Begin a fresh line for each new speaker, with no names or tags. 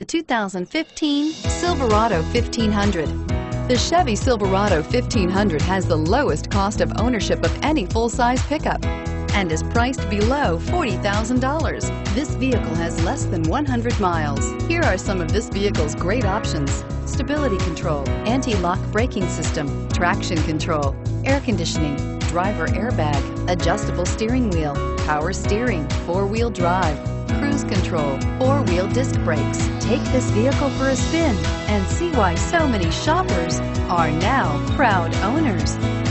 the 2015 Silverado 1500. The Chevy Silverado 1500 has the lowest cost of ownership of any full-size pickup and is priced below $40,000. This vehicle has less than 100 miles. Here are some of this vehicle's great options: stability control, anti-lock braking system, traction control, air conditioning, driver airbag, adjustable steering wheel, power steering, four-wheel drive, cruise control, four-wheel disc brakes. Take this vehicle for a spin and see why so many shoppers are now proud owners.